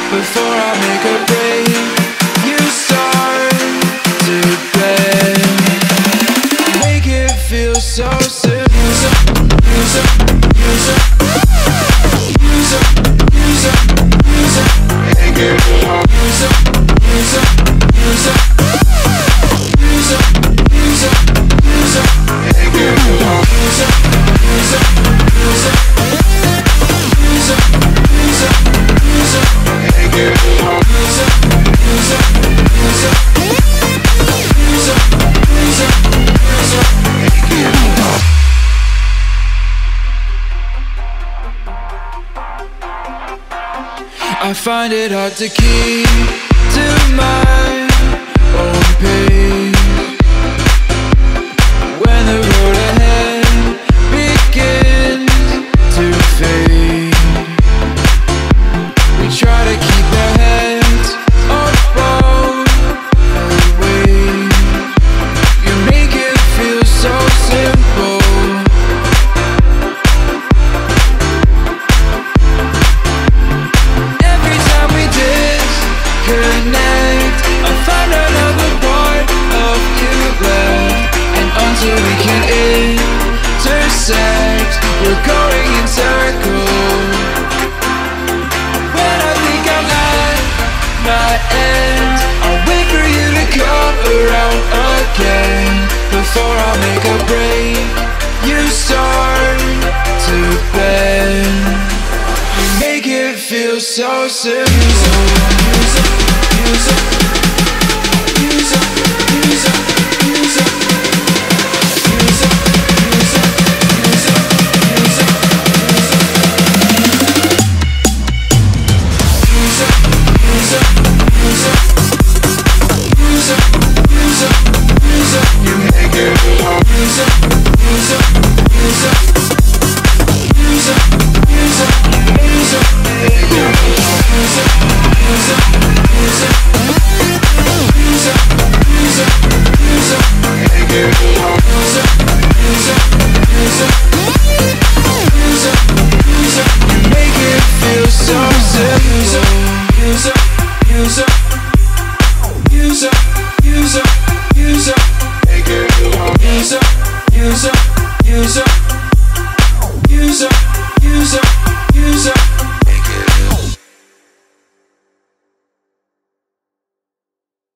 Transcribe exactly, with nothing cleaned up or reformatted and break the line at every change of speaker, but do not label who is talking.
before I make a break. You start to bend, make it feel so simple. Use up, use up, use up, use up, use up, use up, make it feel. Use up, use up, use up, use up, use up, use up, make it feel. Use up, use up, use up, use up, use up, use up, make it feel. Use up, use up, use up, use up, use up, use up, make it feel. I find it hard to keep to my own pace when the road ahead begins to fade. We try to keep our heads above the weight. You make it feel so simple. Connect, I find another part of you left, and until we can intersect, we're going in circles. When I think I'm at my end, I'll wait for you to come around again. Before I make a break, you start to bend, you make it feel so simple. Use it, use it, use it.